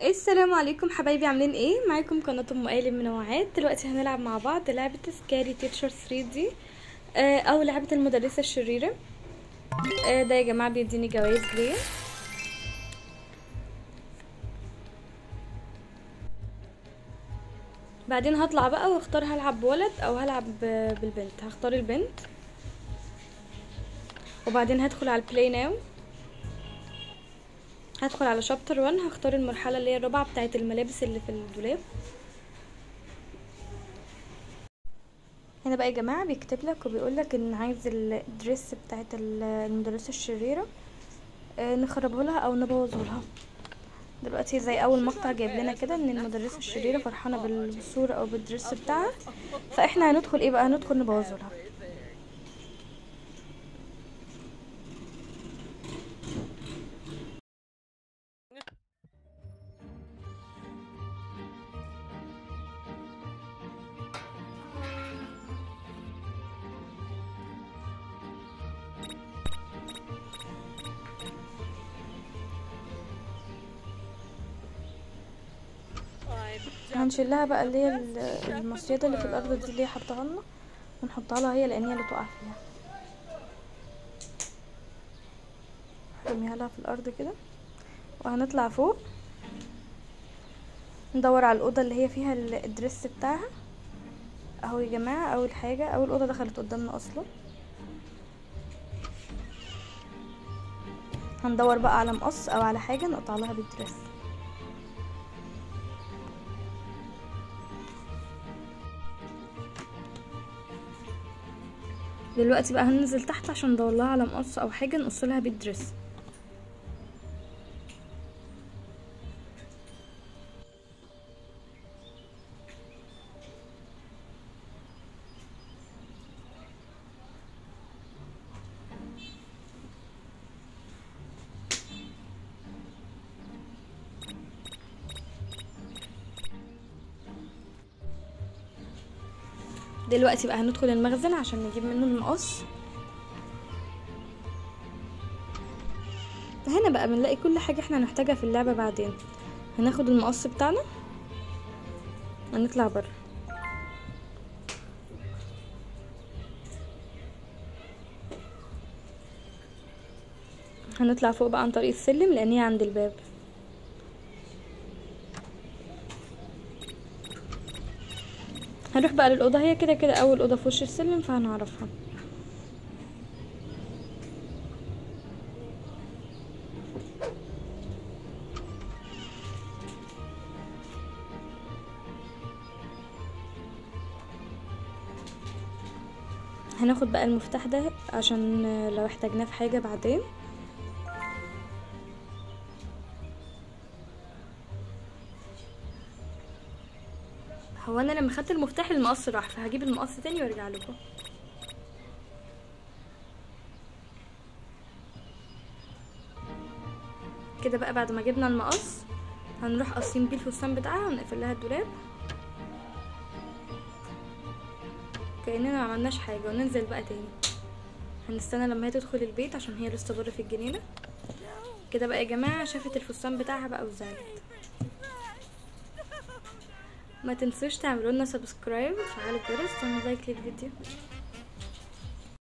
السلام عليكم حبايبي، عاملين ايه؟ معاكم قناه ام آية منوعات. دلوقتي هنلعب مع بعض لعبه سكاري تيتشر 3 دي او لعبه المدرسه الشريره. ده يا جماعه بيديني جوائز ليه. بعدين هطلع بقى واختار هلعب بولد او هلعب بالبنت. هختار البنت وبعدين هدخل على البلاي ناو، هدخل على شابتر 1. هختار المرحله اللي هي الرابعه بتاعه الملابس اللي في الدولاب. هنا بقى يا جماعه بيكتب لك وبيقول لك ان عايز الدريس بتاعه المدرسه الشريره نخربه لها او نبوظه لها. دلوقتي زي اول مقطع جايب لنا كده ان المدرسه الشريره فرحانه بالصوره او بالدريس بتاعها، فاحنا هندخل ايه بقى؟ هندخل نبوظه لها. هنشيلها بقى اللي هي المصيده اللي في الارض دي اللي هي حطها لنا، ونحطها لها هي لان هي اللي تقع فيها. نرميها لها في الارض كده وهنطلع فوق ندور على الاوضه اللي هي فيها الدريس بتاعها. اهو يا جماعه اول حاجه، اول اوضه دخلت قدامنا اصلا. هندور بقى على مقص او على حاجه نقطع لها بالدريس. دلوقتي بقى هننزل تحت عشان ندور لها على مقص او حاجه نقص لها بالدريس. دلوقتي بقى هندخل المخزن عشان نجيب منه المقص. هنا بقى بنلاقي كل حاجة احنا هنحتاجها في اللعبة. بعدين هناخد المقص بتاعنا ونطلع بره. هنطلع فوق بقى عن طريق السلم لان هي عند الباب. هنروح بقى للأوضة، هي كده كده اول أوضة في وش السلم فهنعرفها. هناخد بقى المفتاح ده عشان لو احتاجناه في حاجة بعدين. هو انا لما خدت المفتاح المقص راح، فهجيب المقص تاني وارجع لكم. كده بقى بعد ما جبنا المقص هنروح قاصين بيه الفستان بتاعها ونقفل لها الدولاب كأننا ما عملناش حاجه، وننزل بقى تاني. هنستنى لما هي تدخل البيت عشان هي لسه بره في الجنينه. كده بقى يا جماعه شافت الفستان بتاعها بقى وزعلت. ما تنسوش تعملوا لنا سبسكرايب وتفعلوا الجرس وتعملوا لايك للفيديو.